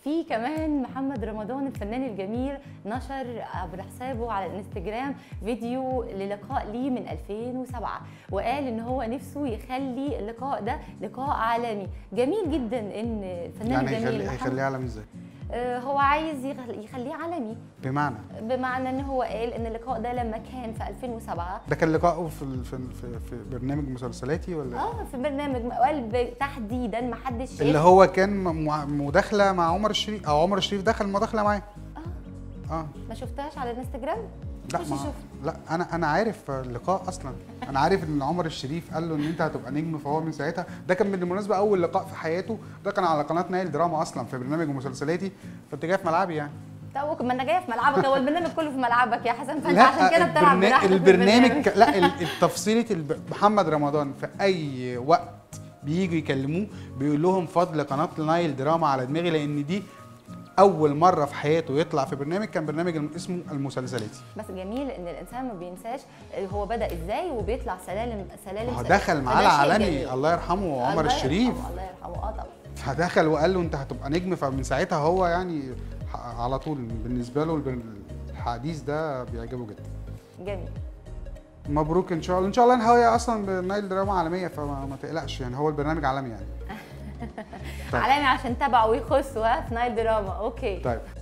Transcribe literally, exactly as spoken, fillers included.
في كمان محمد رمضان الفنان الجميل نشر عبر حسابه على الانستجرام فيديو للقاء ليه من ألفين وسبعة، وقال ان هو نفسه يخلي اللقاء ده لقاء عالمي. جميل جدا ان الفنان يعني الجميل هيخليه هيخليه عالمي ازاي؟ هو عايز يخليه عالمي، بمعنى بمعنى ان هو قال ان اللقاء ده لما كان في ألفين وسبعة ده كان لقائه في في في, في برنامج مسلسلاتي ولا؟ اه في برنامج، قال تحديدا ما حدش شاف، اللي هو كان مداخله مع عمر الشريف، او عمر الشريف دخل مداخله معاه. اه اه ما شفتهاش على الانستجرام؟ لا ما لا انا انا عارف اللقاء اصلا، انا عارف ان عمر الشريف قال له ان انت هتبقى نجم، فهو من ساعتها ده كان بالمناسبه اول لقاء في حياته، ده كان على قناه نايل دراما اصلا في برنامج مسلسلاتي، فانت جاي في ملعبي يعني. طب ما انا جايه في ملعبك، هو البرنامج كله في ملعبك يا حسن، فانت عشان كده بتلعب براحتك. البرنامج لا التفصيله محمد رمضان في اي وقت بييجوا يكلموه بيقول لهم فضل قناه نايل دراما على دماغي، لان دي اول مره في حياته يطلع في برنامج، كان برنامج اسمه المسلسلاتي. بس جميل ان الانسان ما بينساش هو بدا ازاي وبيطلع سلالم سلالم. هو دخل معاه العالمي الله يرحمه عمر الشريف، الله يرحمه اه طبعا، فدخل وقال له انت هتبقى نجم، فمن ساعتها هو يعني على طول بالنسبه له الحديث ده بيعجبه جدا. جميل، مبروك ان شاء الله. ان شاء الله هو اصلا نايل دراما عالميه، فما تقلقش يعني، هو البرنامج عالمي يعني. طيب. عالمي عشان تبعه ويخصوا ها في نايل دراما. اوكي طيب